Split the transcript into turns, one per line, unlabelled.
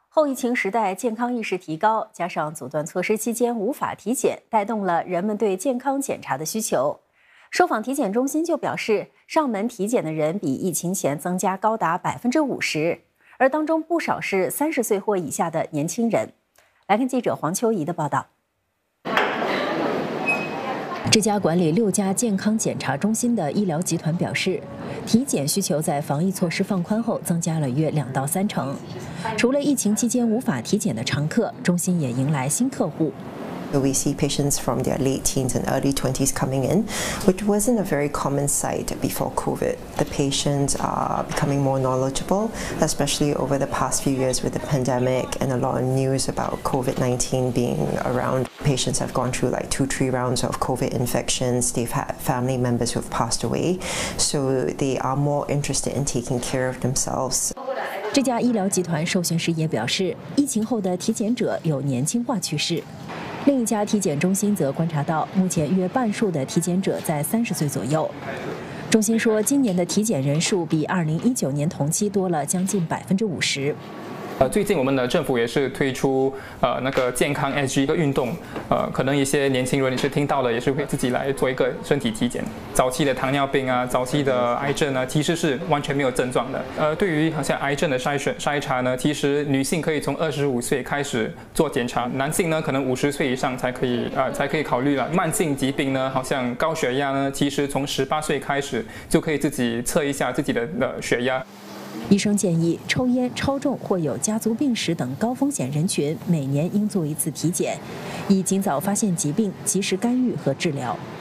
后疫情时代，健康意识提高，加上阻断措施期间无法体检，带动了人们对健康检查的需求。受访体检中心就表示，上门体检的人比疫情前增加高达50%，而当中不少是30岁或以下的年轻人。来看记者黄秋怡的报道。这家管理6家健康检查中心的医疗集团表示，体检需求在防疫措施放宽后增加了约2到3成。除了疫情期间无法体检的常客，中心也迎来新客户。
We see patients from their late teens and early 20s coming in, which wasn't a very common sight before COVID. The patients are becoming more knowledgeable, especially over the past few years with the pandemic and a lot of news about COVID-19 being around. Patients have gone through like 2-3 rounds of COVID infections. They've had family members who have passed away, so they are more interested in taking care of themselves.
这家医疗集团受询时也表示，疫情后的体检者有年轻化趋势。另一家体检中心则观察到，目前约半数的体检者在30岁左右。中心说，今年的体检人数比2019年同期多了将近50%。
最近我们的政府也是推出那个健康 SG 的运动，可能一些年轻人也是听到了，也是会自己来做一个身体体检。早期的糖尿病啊，早期的癌症啊，其实是完全没有症状的。对于好像癌症的筛查呢，其实女性可以从25岁开始做检查，男性呢可能50岁以上才可以考虑了。慢性疾病呢，好像高血压呢，其实从18岁开始就可以自己测一下自己的血压。
医生建议，抽烟、超重或有家族病史等高风险人群每年应做一次体检，以尽早发现疾病、及时干预和治疗。